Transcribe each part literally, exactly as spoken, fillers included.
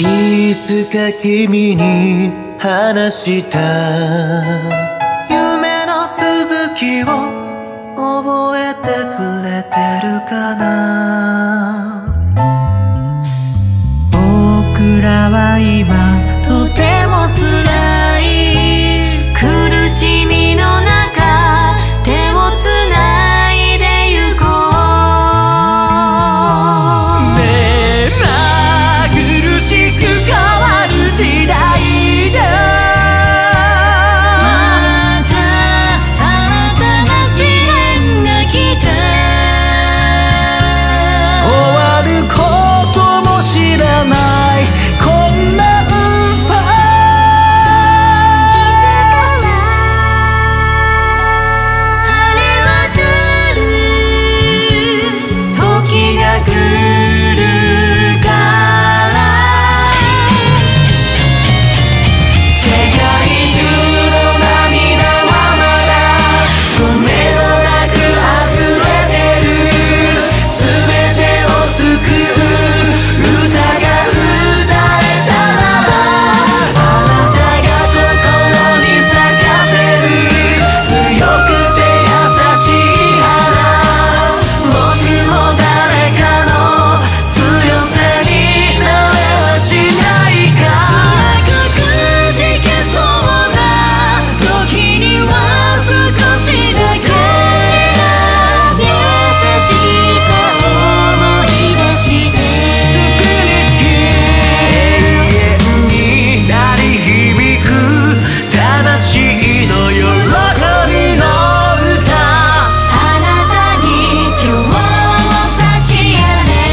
いつか君に話した夢の続きを覚えてくれてるかな。僕らは今とても辛い苦しみの中手をつないでゆこう。目まぐるしく変わる時代だ。また新たな試練が来た。終わることも知らないこんなウーファー。いつから晴れ渡る時が来るから世界中の涙はまだ止めどなく溢れてる。全てを救う歌が歌えたらばあなたが心に咲かせる強くて優しい花。僕も誰かの強さになれはしないか。辛くくじけそうな時には少しだけ優しさ思い出して永遠に鳴り響く魂の喜びの歌。あなたに今日を幸あれ。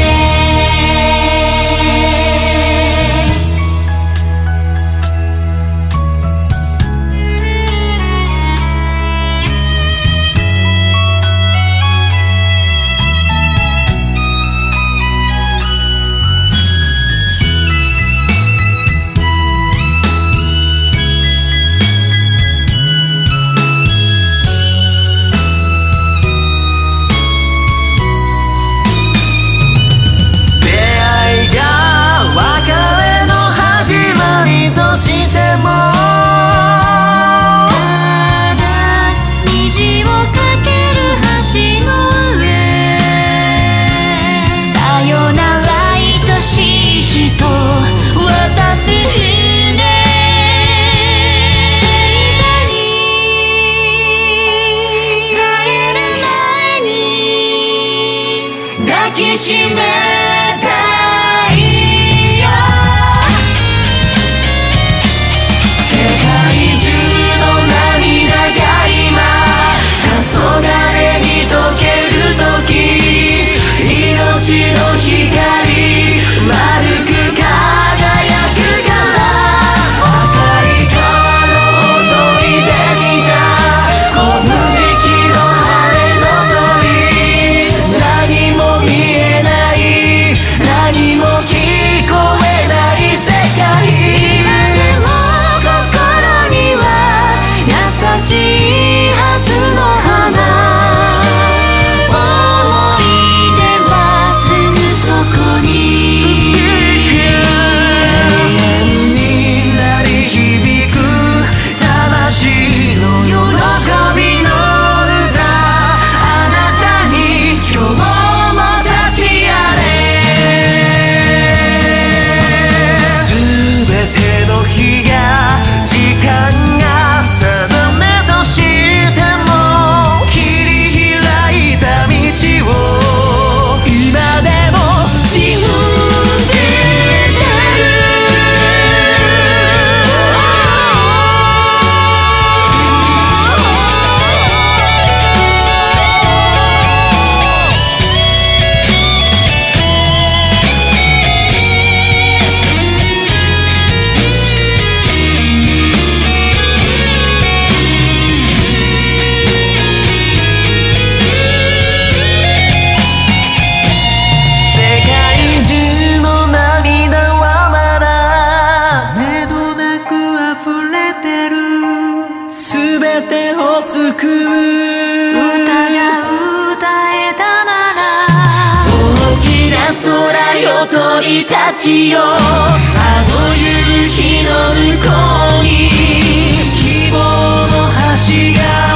出会いが別れの始まりとしてもただ虹をかける橋の上さよなら愛しい人渡す船星座に帰る前に抱きしめたいよ。世界中の涙が今黄昏に溶ける時命の光丸く輝くから赤い川のほとりで見たこの時期の晴れの鳥何も見えない鳥たちよ、あの夕日の向こうに希望の橋が